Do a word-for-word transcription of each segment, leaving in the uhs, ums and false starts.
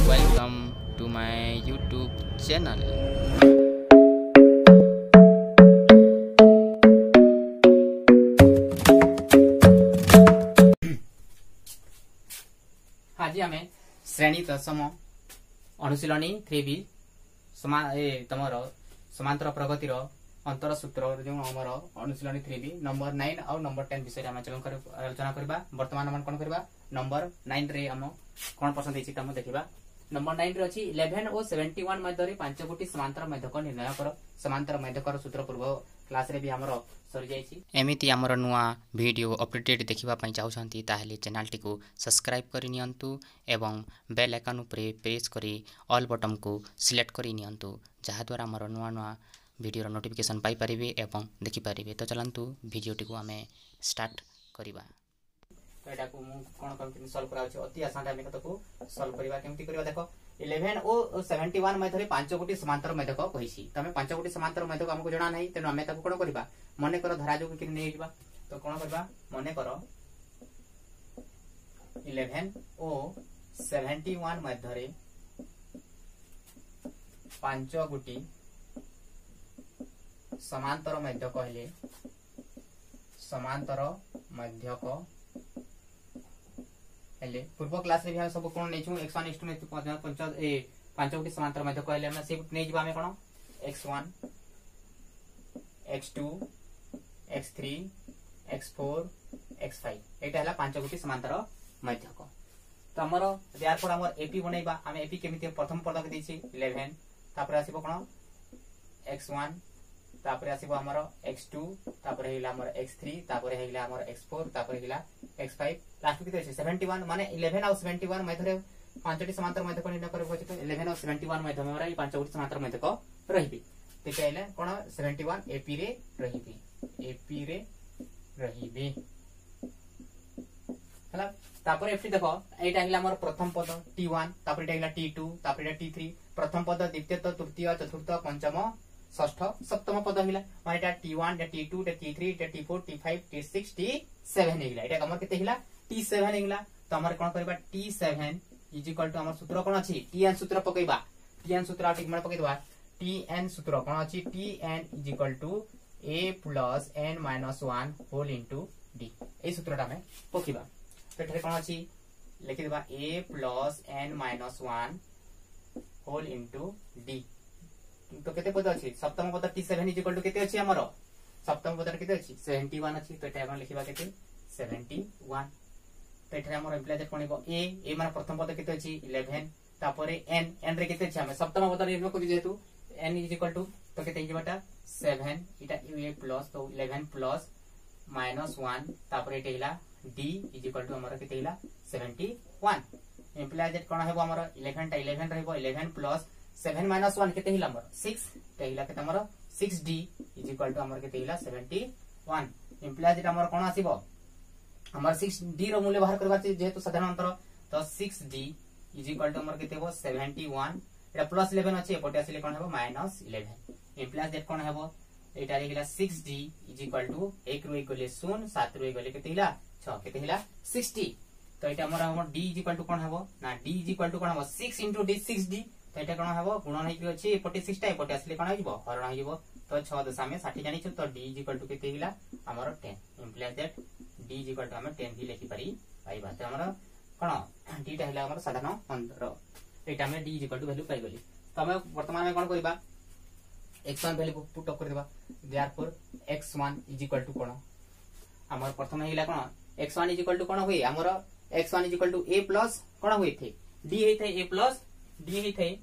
welcome to my YouTube channel. आज आम श्रेणी दशम अनुशीलनी थ्री बी समा तुम समांतर प्रगतिर अंतर सूत्र जो आमर अनुशीलनी थ्री बी नंबर नाइन और नंबर टेन विषय आलोचना करवा। बर्तमान आम कौन करवा नंबर नाइन रे आम कौन प्रश्न देछि तम देखिबा। नंबर नाइन रे अछि इलेवन और सेवेंटी वन मध्य पांच गोटी समांतर मध्यक निर्णय कर। समांतर मध्यकर सूत्र पूर्व क्लास रे भी हमर सरी जाइछि। एमिति हमर नुआ वीडियो अपडेट देखिबा पई चाहउछंती ताहेले चैनल टी को सब्सक्राइब करि नियंतु एवं बेल आइकन उपरे प्रेस करी ऑल बटन को सिलेक्ट करि नियंतु जहा द्वारा हमर नुआ नुआ वीडियो रो नोटिफिकेशन पाई परिबे एवं देखि परिबे। तो चलंतु वीडियो टी को हमें स्टार्ट करिबा। तो एटा को मु कोन कोन सॉल्व करा अछि अति आसान टाइम में को सॉल्व करिबा केमति करिबा। देखो इलेवन और सेवेंटी वन मध्य पांच गोटी समांतर मध्यक कहिछि तमे पांच गोटी समांतर मध्यक हमको जणा नै तेनु हमें ताको कोन करिबा मने कर धारा जो कि नै जिबा। तो कोन करबा मने कर इलेवन और सेवेंटी वन मध्य पांच गोटी समांतर मध्यक कहले समांतर मध्यक हेले पूर्व क्लास रे भी सब कोन नै छु एक्स वन एक्स टू नै पंच ए पांच गोटी समांतर मध्यक कहले हम से नै जिबा में कोन x one x two x three x four x five एटा हला पांच गोटी समांतर मध्यक। तो हमर देयरफॉर हमर एपी बनैबा हम एपी केमिति प्रथम पद के दैछि इलेवन तापर आसीबो कोन एक्स वन तापर आसीबो हमर एक्स टू तापर हेला हमर एक्स थ्री तापर हेला हमर एक्स फोर तापर हेला एक्स फाइव लास्ट किते अछि सेवेंटी वन माने इलेवन और सेवेंटी वन मध्य पांचटी समांतर मध्यक निर्णय करबो अछि। तो इलेवन और सेवेंटी वन मध्य में ई पांच गोटी समांतर मध्यक रहिबे ते कहले कोन सेवेंटी वन एपी रे रहिबे एपी रे रहिबे हला। तापर एफटी देखो एटा हिला हमर प्रथम पद टी वन तापर एटा हिला टी टू तापर एटा टी थ्री प्रथम पद द्वितीय तृतीय चतुर्थ पंचम षष्ठ सप्तम पद हिला माने एटा टी वन एटा टी टू एटा टी थ्री एटा T four T five T six T seven हिला एटा हमर केते हिला टी सेवन हिला। तो हमर कोन करबा T seven is equal to हमर सूत्र कोन अछि टी एन सूत्र पकैबा टी एन सूत्र आटिक मन पकै दबा टी एन सूत्र कोन अछि T N is equal to a plus n minus one whole into d ए सूत्रटा में पकैबा। तो एठे कोन अछि लिखि दबा a plus n minus one whole into d। तो केते पद अछि सप्तम पद T seven is equal to केते अछि हमर सप्तम पद केते अछि सेवेंटी वन अछि। तो एटा हम लिखिबा केते सेवेंटी वन। तो एठे हमर इम्प्लाइड कोन हेबो a a माने प्रथम पद केते अछि इलेवन तापर n n रे केते अछि हम सप्तम पद रे को जेतु n इज इक्वल टू तो केते हिबाटा सेवन इटा a प्लस तो इलेवन प्लस माइनस वन तापर एटा हिला d इज इक्वल टू हमर केते हिला सेवेंटी वन। इम्प्लाइड कोन हेबो हमर इलेवन टा इलेवन रहबो eleven plus seven minus one केते हिला हमर सिक्स ते हिला केते हमर six D is equal to हमर केते हिला सेवेंटी वन। इम्प्लाइड हमर कोन आसीबो हमर सिक्स डी रो मूल्य बाहर करबा छै जेहेतु साधारण अंतर तो six D is equal to हमर केते हो सेवेंटी वन एटा प्लस इलेवन अछि एपटे आसीले कोन हेबो माइनस इलेवन। इम्प्लाइड दैट कोन हेबो एटा लिखला six D is equal to एक रो एक गले शून्य सात रो एक गले केते हिला छह केते हिला सिक्सटी। तो एटा हमर हमर डी इज इक्वल टू कोन हेबो ना डी इज इक्वल टू कोन हेबो six into D six D. तो एटा कोन हेबो गुणन हेकि अछि एपटे सिक्स टा एपटे आसीले कोन हेबो हरण हेबो। तो छह दशा में साठ जानि छु तो डी इज इक्वल टू केते हिला हमर ten. Implied that D is equal to हम टेन भी लिखि पारि पाइबा। तो हमर कोन डी टा हिला हमर साधारण अंतर एटा में D is equal to value पाइ गली। तो हम वर्तमान में कोन करबा x one value put up कर देबा therefore x one is equal to कोन हमर प्रथम हिला कोन x one is equal to कोन होई हमर x one is equal to a plus कोन होई थे d हेइ थे a प्लस d हेइ थे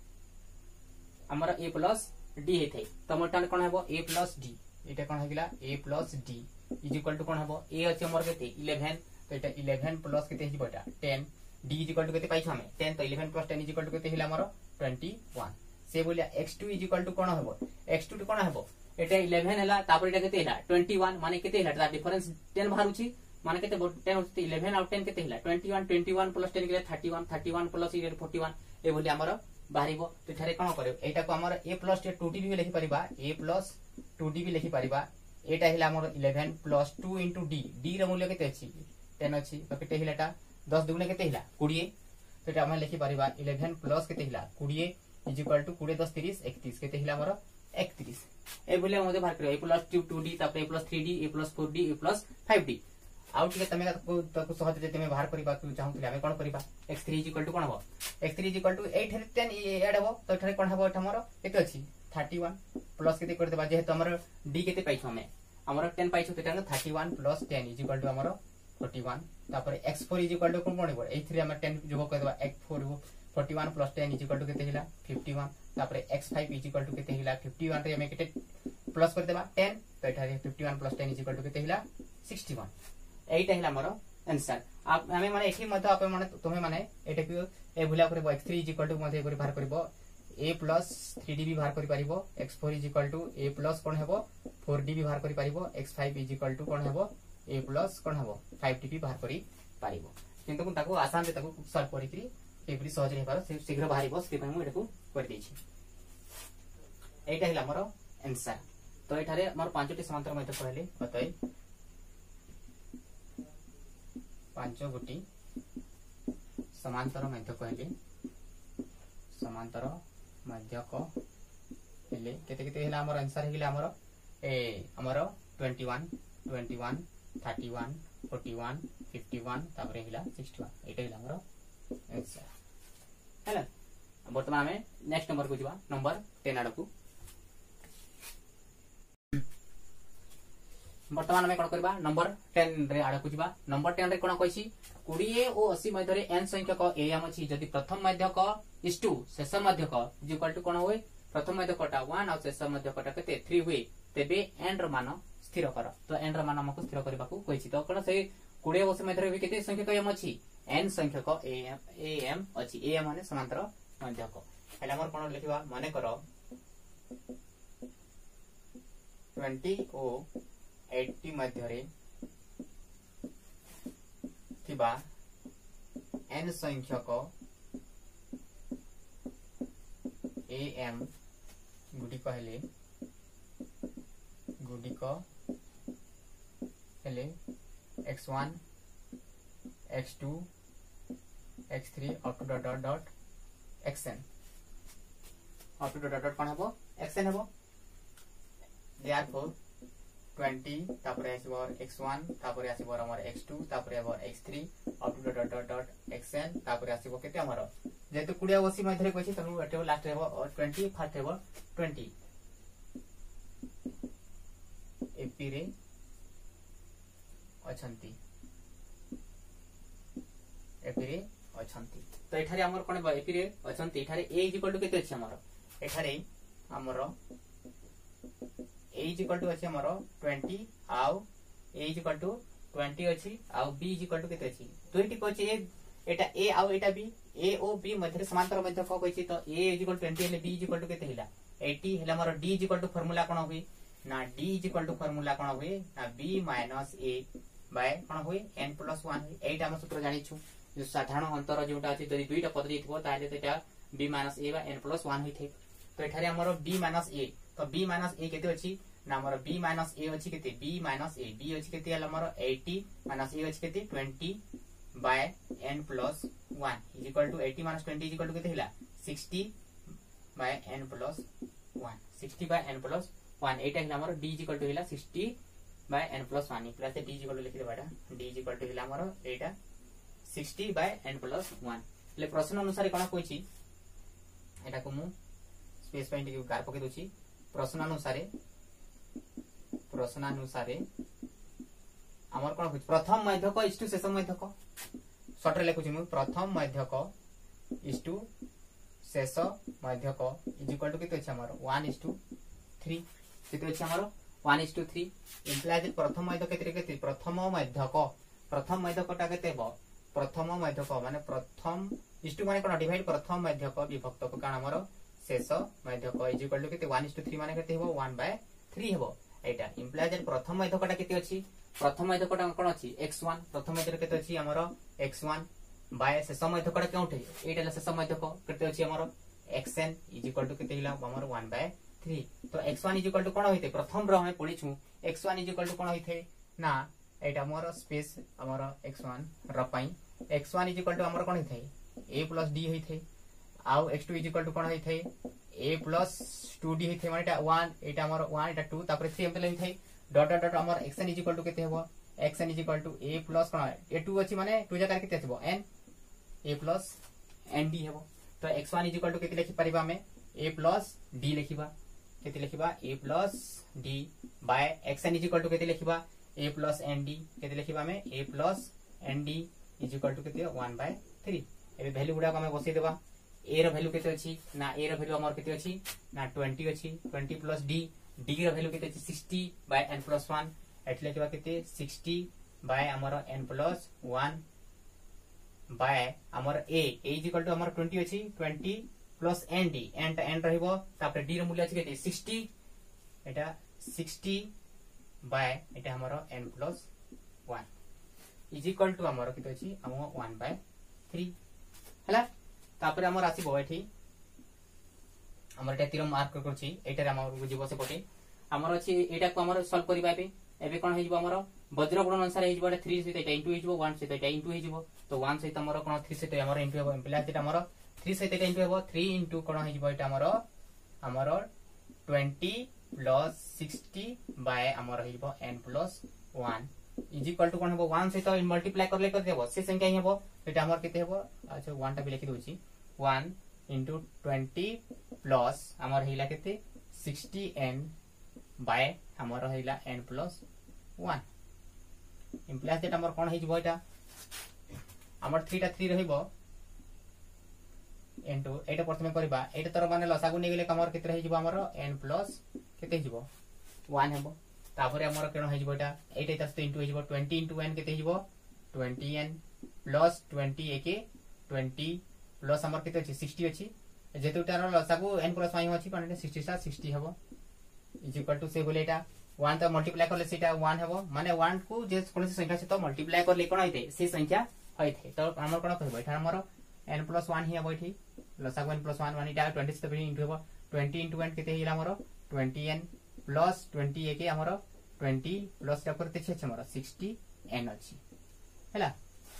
हमर a प्लस d हेइ थे। तो मोटन कोन हेबो a प्लस d एटा कोन हेगिला a plus d is equal to कोन हेबो a अछि हमर केते इलेवन तो एटा इलेवन प्लस केते हिबो एटा ten d is equal to केते पाइछ हमें टेन। तो eleven plus ten is equal to केते हिला हमर ट्वेंटी वन से बोलिया x two is equal to कोन हेबो एक्स टू कोन हेबो एटा इलेवन हला तापर एटा केते हिला ट्वेंटी वन माने केते हिला ता डिफरेंस टेन बाहरुची माने केते टेन होते इलेवन और टेन केते हिला twenty one twenty one plus ten के thirty one thirty one plus forty one ए बोली हमर बाहरिबो। तो एठारे कोन करे एटा को हमर a प्लस टू डी भी लिखि परिबा a प्लस टू डी भी लिखि परिबा एटा हिला हमर eleven plus two into d d रो मूल्य केते अछि टेन अछि तो केते हिलाटा दस दुगुणे केते हिला ट्वेंटी। तो ये आम लिखि पारिबा इलेवन प्लस केते हिला बीस इज इक्वल टू बीस दस तीस इकतीस केते हिला हमर इकतीस ए बोले हम बाहर करियो a प्लस टू डी तापर a plus three D a plus four D a plus five D आउ टिके तमे ताको सहज रे तमे बाहर करबा तू चाहू हमें कोन करबा x three is equal to कोन हो x three is equal to eight ten add हो तो एठारे कोन हो हमर केते अछि थर्टी वन प्लस केते कर देबा जेहेतु हमर d केते पाइछो हमें हमर टेन पाइछो तेटा thirty one plus ten is equal to हमर फोर्टी वन तापर x four is equal to कोन पड़िबो a थ्री हमर टेन जोग कर देबा x four forty one plus ten is equal to केते हिला फिफ्टी वन तापर x five is equal to केते हिला फिफ्टी वन रे हमें केते प्लस कर देबा टेन तो एठारे fifty one plus ten is equal to केते हिला सिक्सटी वन एटा हिला हमर आंसर आप हमें माने एठी मत आप माने तुम्हें माने एटा को ए भुला करबो x three is equal to मते बाहर करबो a प्लस थ्री डी भी बाहर करि परिबो x four is equal to a plus कोन हेबो फोर डी भी बाहर करि परिबो x five is equal to कोन हेबो a प्लस कोन हेबो फाइव डी भी बाहर करि परिबो किंतु को ताको आसान रे ताको सॉल्व करि करी एबरी सहज रे पारो शीघ्र बाहरिबो से पय मु एटा को कर दै छी एटा हिला हमर आंसर तो एठारे हमर पांचटी समांतर मध्य कहले बताई पांच गोटी समांतर मध्य कहले समांतर मध्यक हेले केते केते हेला हमर आंसर हेला हमर ए हमर twenty one twenty one thirty one forty one fifty one तापर हेला सिक्सटी वन एटा हेला हमर आंसर हेला वर्तमान में नेक्स्ट नंबर को जिवा नंबर टेन आडकू वर्तमान में कोन करबा नंबर टेन रे आडकू जिबा नंबर टेन रे कोन कहिसी बीस और अस्सी मध्य रे n संख्यक am अछि जदि प्रथम मध्यक is टू शेष मध्यक इज इक्वल टू कोन होय प्रथम मध्यकटा वन और शेष मध्यकटा केते थ्री हुए तेबे n र मान स्थिर कर तो n र मान हमको स्थिर करबा को कहिसी तो कोन से बीस और अस्सी मध्य रे केते संख्यक am अछि n संख्यक am am अछि am माने समांतर मध्यक हेला हमर कोन लिखिबा माने करो ट्वेंटी और अस्सी मध्य रे थिबा n संख्यक am गुडी कहले गुडी को हेले X one x two x three up to dot dot dot xn up to dot dot dot कोन हबो xn हबो देयरफॉर ट्वेंटी तापर आसीबो एक्स वन तापर आसीबो हमर एक्स टू तापर आबो X three up to dot dot dot xn तापर आसीबो केते हमर जेतु बीस अस्सी मध्य रे कहछि तनु एटे लास्ट हेबो ट्वेंटी फर्स्ट हेबो ट्वेंटी एपी रे अछंती एपी रे अछंती तो एठारे हमर कोन एपी रे अछंती एठारे a इक्वल टू केते अछि हमर एठारे हमर a is equal to अछि हमरो ट्वेंटी आउ a is equal to twenty अछि आउ b is equal to केते अछि दुईटी को अछि एटा a आउ एटा b a ओ b मध्य समांतर मध्य को कहछि तो a is equal to twenty हेले b is equal to केते हिला अस्सी हेले हमरो d is equal to formula कोन होई ना d is equal to formula कोन होई ना b minus a बाय कोन होई n plus वन होई एटा हम सूत्र जानि छु जो साधारण अंतर जोटा अछि जदि दुईटा पद जेथिबो ताले तेटा b minus a by n plus one होई थे तो एठारे हमरो b minus a तो b minus a केते अछि ना हमर b minus a अछि केते b minus a b अछि केते हला हमर अस्सी minus a अछि केते twenty by n plus one is equal to अस्सी minus twenty is equal to केते हिला sixty by n plus one sixty by n plus one एटा हिला हमर d is equal to हिला sixty by n plus one plus d is equal to लिखि देबाटा d is equal to हिला हमर एटा sixty by n plus one ले प्रश्न अनुसार कोन कोइछि एटा को मु स्पेस पॉइंट के गार पके दोछि प्रश्न अनुसार प्रश्न अनुसार हमर कोन होछ प्रथम मध्यक इस टू शेष मध्यक शॉर्ट रे लिखुछि मु प्रथम मध्यक इस टू शेष मध्यक इज इक्वल टू केते अछि हमर वन इस टू थ्री केते अछि हमर one is to three implies प्रथम मध्यक केते केते प्रथम मध्यक प्रथम मध्यकटा केते हो प्रथम मध्यक माने प्रथम इस टू माने कोन डिवाइड प्रथम मध्यक विभक्त को कारण हमर शेष मध्यक इज इक्वल टू केते वन इस टू थ्री माने केते हो वन बाय थ्री हेबो एटा इंप्लाइज प्रथम मध्यकटा केते अछि प्रथम मध्यकटा कोन अछि एक्स वन प्रथम मध्यक केते अछि हमर एक्स वन बाय शेष मध्यकटा केउठे एटा शेष मध्यक केते अछि हमर xn इज इक्वल टू केते हिला हमर वन बाय थ्री तो X one is equal to कोन होइते प्रथम रो हम पढि छु X one is equal to कोन होइते ना एटा हमर स्पेस हमर एक्स वन रो पई X one is equal to हमर कोन होइते ए प्लस डी होइथे आउ x two is equal to कोन होइथे a प्लस टू डी होइथे माने एटा वन एटा हमर वन एटा टू तापर थ्री एम्पल होइथे डॉट डॉट डॉट हमर xn इज इक्वल टू केते हेबो xn is equal to a plus कोन a टू अछि माने टू जकार केते हेबो n a plus n d हेबो तो x1 इज इक्वल टू केते लिखि परिबा हमें a प्लस d लिखिबा केते लिखिबा a plus d by xn is equal to केते लिखिबा a प्लस nd केते लिखिबा हमें a plus nd is equal to केते वन बाय थ्री एबे वैल्यू गुडा को हमें बसै देबा a रो वैल्यू केते अछि ना a रो वैल्यू हमर केते अछि ना ट्वेंटी अछि ट्वेंटी प्लस d d रो वैल्यू केते अछि sixty by n plus one एटले केबा केते सिक्सटी बाय हमर n प्लस वन बाय हमर a a is equal to हमर ट्वेंटी अछि twenty plus nd n n रहइबो तापर d रो मूल्य अछि केते सिक्सटी एटा सिक्सटी बाय एटा हमर n plus one is equal to हमर केते अछि हम वन बाय थ्री हला तापर हमर आसीबो एठी हमर एटा तीर मार्क करछि एटा हमर बुझिबो से पटे हमर अछि एटा को हमर सॉल्व करिबा एबे एबे कोन हेजिबो हमर वज्र गुणन अनुसार हेजिबो एटा थ्री सहित एटा इनटू हेजिबो वन सहित एटा इनटू हेजिबो तो वन सहित हमर कोन थ्री सहित हमर इनटू हेबो प्लस एटा हमर थ्री सहित एटा इनटू हेबो थ्री इनटू कोन हेजिबो एटा हमर हमर ट्वेंटी प्लस सिक्सटी बाय हमर हेजिबो n plus one is equal to कोन हेबो वन सहित मल्टीप्लाई करले कर देबो से संख्या ही हेबो एटा हमर केते हेबो अच्छा वन टा भी लिखि दोछि वन into ट्वेंटी प्लस हमर हेला केते सिक्सटी n बाय हमर हेला n plus one implies that हमर कोन हेजिबो एटा हमर थ्री टा थ्री रहिबो into एटा प्रथमे करबा एटा तर माने लसागु नै गेले हमर केते हेजिबो हमर n प्लस केते हेजिबो वन हेबो तापरे हमर केनो हेजिबो एटा एटा तस्ते into हेजिबो ट्वेंटी into n केते हेजिबो ट्वेंटी n प्लस ट्वेंटी एके ट्वेंटी प्लस हमर केते अछि सिक्सटी अछि जेतुटार लसागु n प्लस वन अछि कोन सिक्सटी सा सिक्सटी हेबो इज इक्वल टू से बोले एटा वन तो मल्टीप्लाई करले सेटा वन हेबो माने वन को जे कोन संख्या से तो मल्टीप्लाई करले कोन होइते से संख्या होइते तो हमर कोन कहबो एटा हमर n प्लस वन ही हेबो एठी लसागु n प्लस वन वन इटा ट्वेंटी से तो इनटू हेबो ट्वेंटी into n केते हिला हमर ट्वेंटी n प्लस ट्वेंटी एके हमर ट्वेंटी प्लस का करते छै हमर सिक्सटी n अछि हैला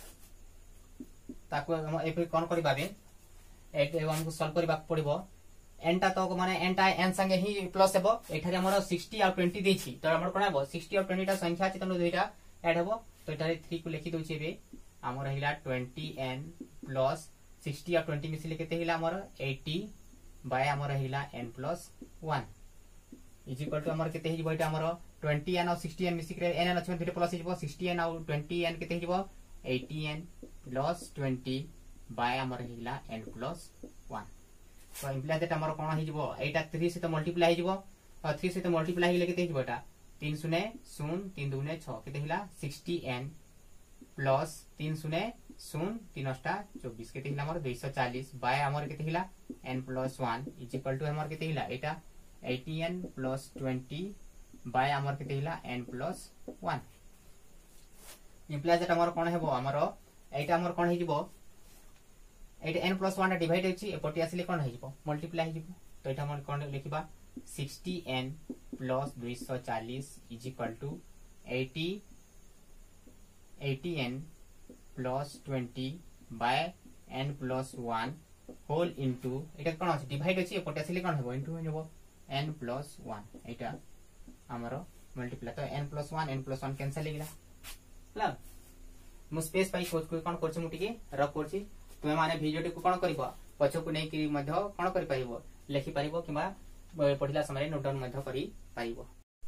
ताको हम ए कोन करबा बे ए हमको सॉल्व करबा पड़िबो n ता तो माने n ता n संगे ही प्लस हेबो एठारे हमर सिक्सटी और ट्वेंटी देछि तो हमर कोन हेबो सिक्सटी और ट्वेंटी ता संख्या अछि तनो दुइटा ऐड हेबो तो एठारे थ्री को लिखि दोछि बे हमर हिला ट्वेंटी n प्लस सिक्सटी और ट्वेंटी मिसिले केते हिला हमर एटी बाय हमर हिला n plus one is equal to हमर केते हिजबो एटा हमर ट्वेंटी n और सिक्सटी n मिसिक्रे n n अछि दुइटा प्लस हिजबो सिक्सटी n और ट्वेंटी n केते हिजबो eighty n plus twenty by हमर हिला n प्लस वन तो इम्प्लाइज दैट हमर कोन हिजबो एटा थ्री से तो मल्टीप्लाई हिजबो और थ्री से तो मल्टीप्लाई हिले केते हिजबो एटा तीन शून्य शून्य तीन दुने छह केते हिला सिक्सटी n प्लस तीन शून्य शून्य तीन अष्टा चौबीस केते हिला हमर दो सौ चालीस बाय हमर केते हिला n plus one is equal to हमर केते हिला एटा eighty n plus twenty by हमर केते हिला n plus one implies that हमर कोन हेबो हमर एटा हमर कोन हिजबो एटा n प्लस वन डिवाइड होछि एपटी आसीले कोन हिजबो मल्टीप्लाई हिजबो तो एटा हमर कोन लिखिबा सिक्सटी n प्लस दो सौ चालीस is equal to eighty eighty n plus twenty by n plus one whole into एटा कोन अछि डिवाइड होछि एपटी आसीले कोन हेबो इनटू हेबो n प्लस वन एटा हमर मल्टीप्लाई तो n plus one n plus one cancel लिखला ला मु स्पेस पाई कोड को कोन करछि मु टिके रख करछि तुमे माने भिडियो को कोन करबो पछो को नै कि मध्य कोन करि पाइबो लिखि पारिबो किबा पढिला समय नोट डाउन मध्य करि पाइबो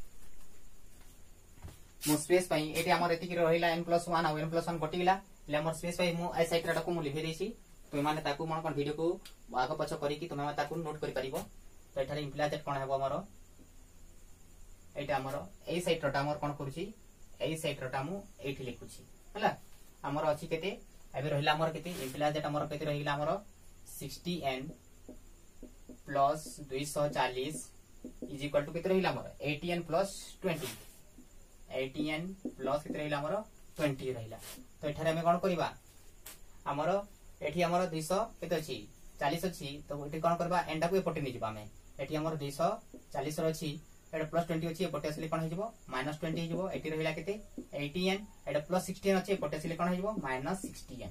मु स्पेस पाई एटी हमर एति कि रहिला n प्लस वन और n प्लस वन कटि गेला ले हमर स्पेस पाई मु आई साइड रा को मु लिखि देछि तुमे माने ताकू मन कोन वीडियो को आगो पछो करि कि तुमे ताकू नोट करि पारिबो तो एठारे इम्प्लाइज दैट कोन हेबो हमर एटा हमर ए साइड रा हमर कोन करूछि ए साइड रा मु एठी लिखुछि हला हमर अछि केते एबे रहिला हमर केते इम्प्लाइज दैट हमर केते रहिला हमर सिक्सटी n प्लस दो सौ चालीस इज इक्वल टू केते रहिला हमर eighty n plus twenty eighty n plus केते रहिला हमर ट्वेंटी रहिला तो एठारे हम कोन करबा हमर एठी हमर दो सौ केते अछि चालीस अछि तो एठी कोन करबा एंडा को एपटे नि जिबा में एठी हमर दो सौ चालीस र अछि एटा प्लस ट्वेंटी अछि एपटे असले कोन हिजबो माइनस ट्वेंटी हिजबो एटी रहिला केते एटी n एटा प्लस सिक्सटी n अछि एपटे असले कोन हिजबो माइनस सिक्सटी n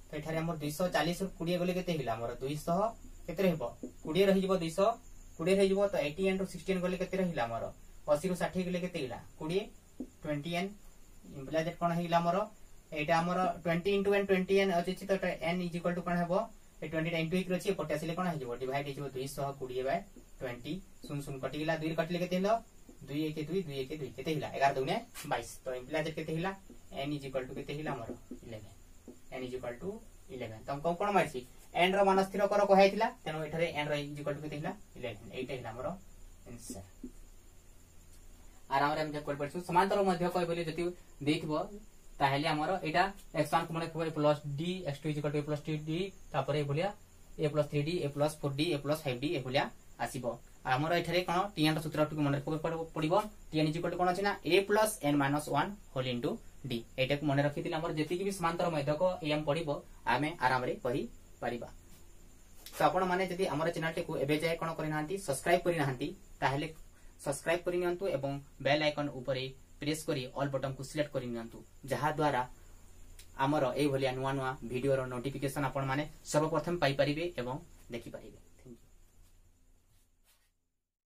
तो एठारे हमर दुई सौ चालीस बीस गले केते हिला हमर दुई सौ केते रहइबो बीस रहि जिवो दुई सौ बीस रहि जिवो तो अस्सी एंड सोलह गले केते रहिला हमर अस्सी रु साठ गले केते हिला बीस बीस एन इम्प्लाइज दैट कोन हिला हमर एटा हमर बीस इनटू एन बीस एन अछि तो n इज इक्वल टू कोन हेबो ए बीस इनटू एक रछि पोटेसिले कोन हिजो डिवाइड हिजो दुई सौ बीस बाय बीस सुन सुन कटि गेला दुई कटले केते हिला दो एक दो दो एक दो केते हिला ग्यारह दुने बाईस तो इम्प्लाइज केते हिला n इज इक्वल टू केते हिला हमर ग्यारह n इज इक्वल टू ग्यारह तम कोन कोन मारछि n रो मान स्थिर कर कहैतिला तेनो एठारे n रो इज इक्वल टू केते हिला ग्यारह एटा हिला हमर आंसर आराम रे हम जे कर परछु समांतर मध्य कय बोली जति देथिबो ताहेले हमर एटा x वन को माने कोइ plus d x two is equal to plus two d तापर ए बोलिया a plus three d a plus four d a plus five d ए बोलिया आसीबो हमर एठारे कोन tn रो सूत्र को माने पड़िबो tn इज इक्वल टू कोन अछि ना a plus n minus one whole into d एटा को माने रखितिले हमर जति कि भी समांतर मध्य को am पड़िबो आमे आराम रे करि परिबा तो आपण माने जदि हमर चैनल को एबे जाय कोन करि नांती सब्सक्राइब करि नांती ताहेले सब्सक्राइब करि नियंतु एवं बेल आइकन ऊपर प्रेस करी ऑल बटन को सिलेक्ट करि नियंतु जहा द्वारा हमर ए भलिया नुवा नुवा वीडियो रो नोटिफिकेशन आपण माने सर्वप्रथम पाई परिबे एवं देखि परिबे।